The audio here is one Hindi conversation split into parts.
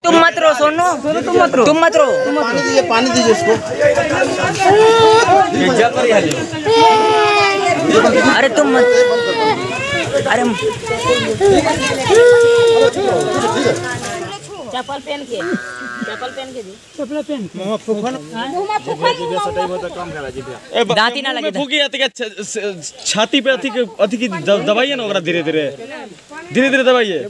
तुम मत रो सोनू, तुम मत रो। पानी दीजिए उसको। अरे तुम मत, अरे चप्पल पहन के दी, चप्पल पहन के दांती ना लगे। छाती पे अथी की दबाइए ना, ओकरा धीरे धीरे दबाइए।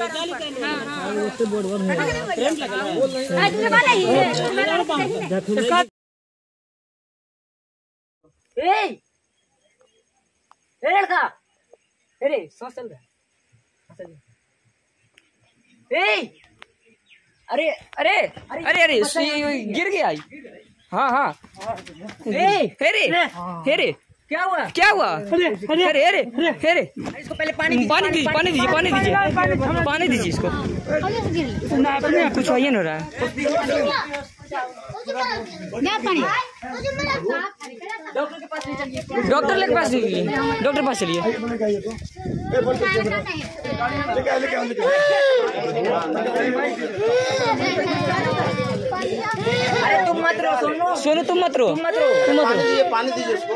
अरे अरे अरे अरे गिर गया। हाँ हाँ हेरे क्या हुआ अरे अरे अरे इसको पहले पानी दीजिए इसको। कुछ वही नहीं हो रहा है। डॉक्टर के पास चलिए, डॉक्टर पास चलिए। अरे तुम मत रो सोनू, तुम मत रो। पानी दीजिए उसको।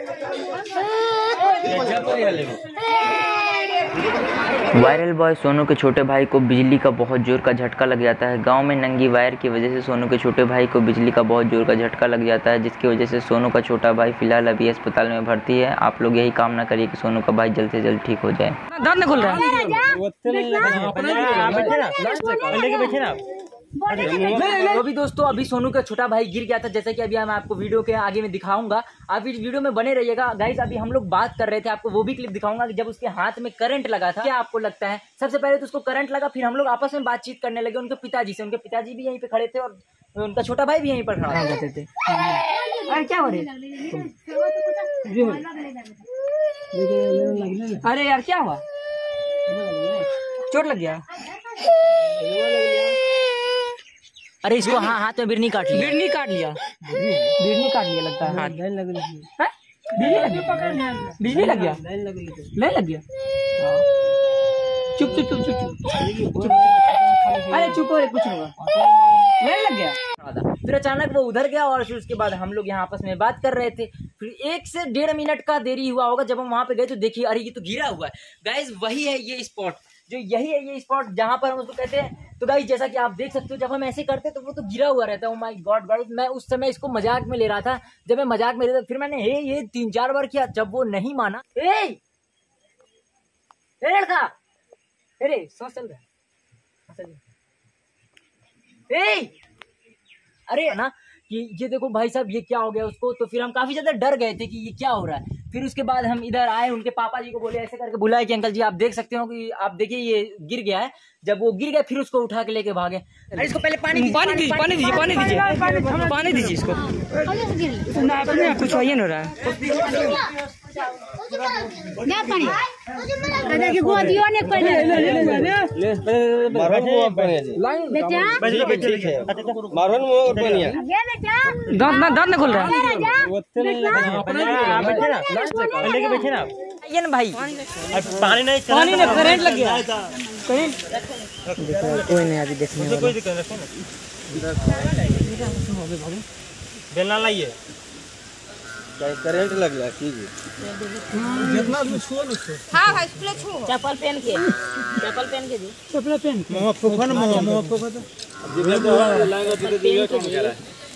वायरल बॉय सोनू के छोटे भाई को बिजली का बहुत जोर का झटका लग जाता है। गांव में नंगी वायर की वजह से सोनू के छोटे भाई को बिजली का बहुत जोर का झटका लग जाता है, जिसकी वजह से सोनू का छोटा भाई फिलहाल अभी अस्पताल में भर्ती है। आप लोग यही कामना करिए कि सोनू का भाई जल्द से जल्द ठीक हो जाए। दांत नहीं खुल रहा अभी दोस्तों, अभी सोनू का छोटा भाई गिर गया था, जैसा कि अभी मैं आपको वीडियो के आगे में दिखाऊंगा। आप इस वीडियो में बने रहिएगा गाइस। अभी हम लोग बात कर रहे थे, आपको वो भी क्लिप दिखाऊंगा कि जब उसके हाथ में करंट लगा था। क्या आपको लगता है? सबसे पहले तो उसको करंट लगा, फिर हम लोग आपस में बातचीत करने लगे उनके पिताजी से। उनके पिताजी भी यहीं पे खड़े थे और उनका छोटा भाई भी यहीं पर खड़ा रहते थे। अरे क्या हो रहा है? अरे यार क्या हुआ? चोट लग गया? अरे इसको हाँ हाथ में बिरनी काट लिया लगता है। हाथ बिजली लग गया। चुप अरे चुप हो, कुछ नहीं होगा। लग गया। फिर अचानक वो उधर गया और फिर उसके बाद हम लोग यहाँ आपस में बात कर रहे थे। फिर 1 से 1.5 मिनट का देरी हुआ होगा। जब हम वहां पे गए तो देखिए, अरे ये तो गिरा हुआ है गाइज। वही है ये स्पॉट, जो यही है ये स्पॉट जहां पर हम उसको कहते हैं। तो गाइस जैसा कि आप देख सकते हो, जब हम ऐसे करते तो वो तो गिरा हुआ रहता है। ओह माय गॉड गाइस, मैं उस समय इसको मजाक में ले रहा था। जब मैं मजाक में ले रहा था, फिर मैंने ये 3-4 बार किया। जब वो नहीं माना, लड़का सो चल रहा अरे ना कि ये देखो भाई साहब, ये क्या हो गया उसको। तो फिर हम काफी ज्यादा डर गए थे कि ये क्या हो रहा है। फिर उसके बाद हम इधर आए, उनके पापा जी को बोले, ऐसे करके बुलाए कि अंकल जी आप देख सकते हो कि आप देखिए ये गिर गया है। जब वो गिर गया फिर उसको उठा के लेके भागे। अरे इसको पहले पानी दीजिए इसको। कुछ वही नहीं हो रहा है। दांत नहीं खुल रहा ये ना भाई। पानी नहीं, करंट लग गया। कोई नहीं अभी देखने वाला। बेलना लाइए, करंट लग गया। ठीक है, जितना आदमी छुओ ना छुओ। हाँ छुओ। चप्पल पहन के दी, चप्पल पहन के। मुंह फुफा ना, मुंह फुफा तो जिबे तो लाएगा धीरे धीरे कम करा।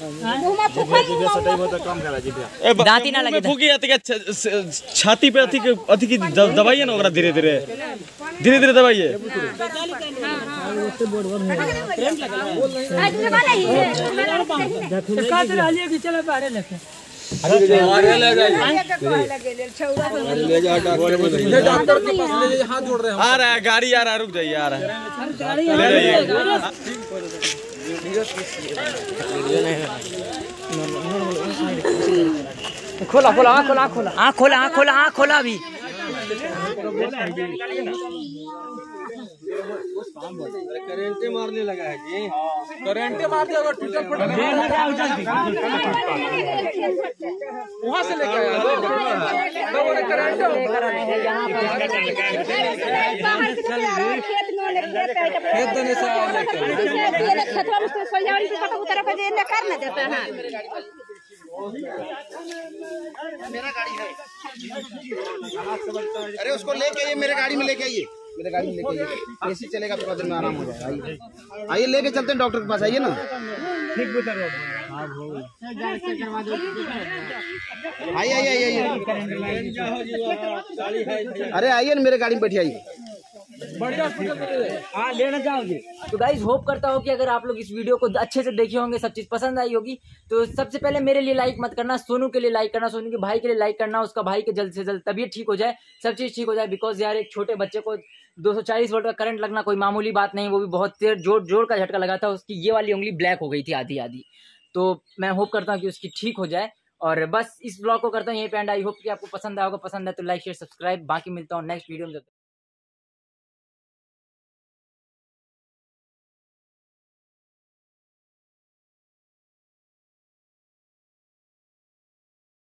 दांती ना लगे। छाती पे अथी की दबाइए ना, ओकरा धीरे धीरे दबाइए। आ रहा है गाड़ी, आ रहा है, रुक जाइए, आ रहा है, ले जाइए। खोला अभी। करंटे मारने लगा है जी। करंटे मार दिया, टूटा फटा वहां से लेकर आया। अरे उसको लेके आइए, मेरे गाड़ी में लेके आइए, मेरे गाड़ी में लेके आइए, एसी चलेगा तो दिन में आराम हो जाएगा। आइए आइए लेके चलते हैं डॉक्टर के पास, आइए ना। आइए आइए आइए, अरे आइए ना, मेरे गाड़ी में बैठिए, आइए। हाँ लेना चाहोगे तो गाइज होप करता हूँ कि अगर आप लोग इस वीडियो को अच्छे से देखे होंगे, सब चीज पसंद आई होगी, तो सबसे पहले मेरे लिए लाइक मत करना, सोनू के लिए लाइक करना, सोनू के भाई के लिए लाइक करना, उसका भाई के जल्द से जल्द तबीयत ठीक हो जाए, सब चीज ठीक हो जाए। बिकॉज यार एक छोटे बच्चे को 240 वोल्ट का करंट लगना कोई मामूली बात नहीं, वो भी बहुत तेज जोर का झटका लगा था, उसकी ये वाली उंगली ब्लैक हो गई थी आधी आधी। तो मैं होप करता हूँ कि उसकी ठीक हो जाए। और बस इस ब्लॉग को करता हूँ यहीं पे एंड। आई होप कि आपको पसंद आया होगा, पसंद है तो लाइक शेयर सब्सक्राइब। बाकी मिलता हूँ नेक्स्ट वीडियो में।